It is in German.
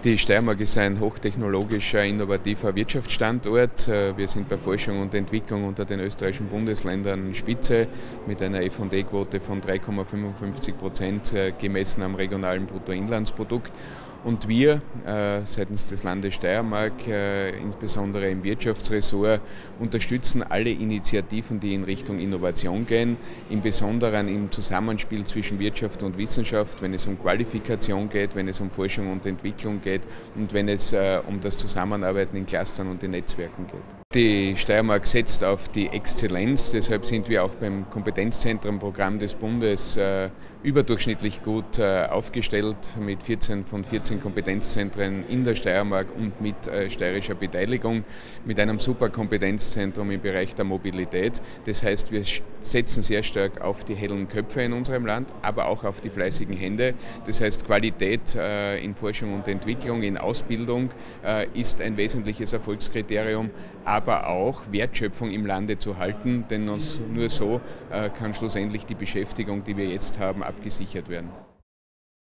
Die Steiermark ist ein hochtechnologischer, innovativer Wirtschaftsstandort. Wir sind bei Forschung und Entwicklung unter den österreichischen Bundesländern Spitze mit einer F&E-Quote von 3,55% gemessen am regionalen Bruttoinlandsprodukt. Und wir seitens des Landes Steiermark, insbesondere im Wirtschaftsressort, unterstützen alle Initiativen, die in Richtung Innovation gehen, im Besonderen im Zusammenspiel zwischen Wirtschaft und Wissenschaft, wenn es um Qualifikation geht, wenn es um Forschung und Entwicklung geht und wenn es um das Zusammenarbeiten in Clustern und in Netzwerken geht. Die Steiermark setzt auf die Exzellenz, deshalb sind wir auch beim Kompetenzzentrenprogramm des Bundes überdurchschnittlich gut aufgestellt mit 14 von 14 Kompetenzzentren in der Steiermark und mit steirischer Beteiligung, mit einem super Kompetenzzentrum im Bereich der Mobilität. Das heißt, wir setzen sehr stark auf die hellen Köpfe in unserem Land, aber auch auf die fleißigen Hände. Das heißt, Qualität in Forschung und Entwicklung, in Ausbildung ist ein wesentliches Erfolgskriterium, aber auch Wertschöpfung im Lande zu halten, denn nur so kann schlussendlich die Beschäftigung, die wir jetzt haben, abgesichert werden.